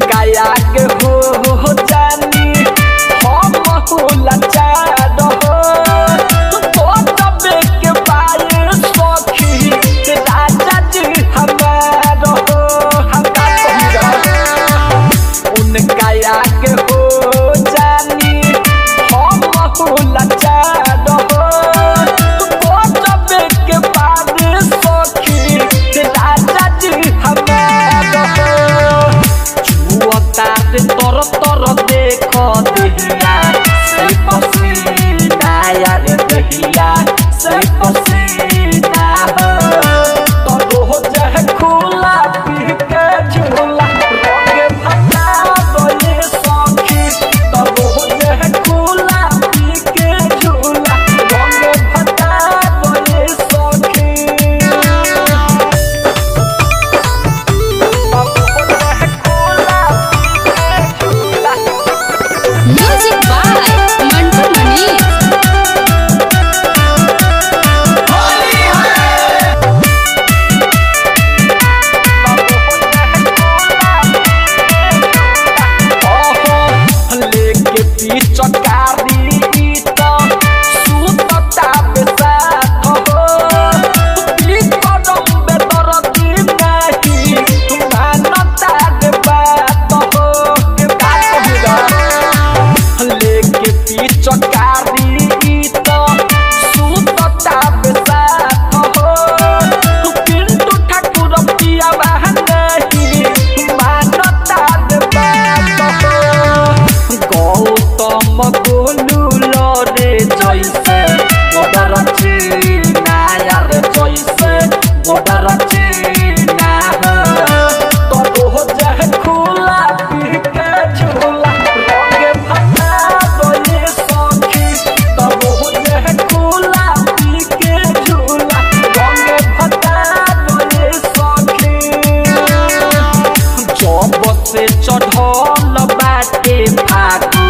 उनका आगे हो जानी हम होला चार हो तो तबे के पाए सखी राजा जी हमार हो उनका आगे हो जानी हम होला चार हो तो तबे के पाए सखी राजा जी हमार हो तार तर तर देख देहिया से पसीना यार देहिया से पसीना तो हो जाए खुला पी के झूला रंग भटा दोए सखी तो हो जाए खुला पी के झूला रंग भटा दोए सखी Music by Mantu Manish. लेके पिचकारी तो सुतता बेसात हो कदम बेदर की नहीं मानता दे बात हो लेके पिचकारी तो सुतता बेसात हो पिंटू ठाकुर पिया नहीं मानता दे बात हो गौतम गोलू लरे जैसे बदर चीना यार जैसे बदर चीना तो हो जाए खुला पी के झूला रंग भटा दोए सखी तब हो जाए खुला पी के झूला रंग भटा दोए सखी जब से चढ़ल बाटे फागुन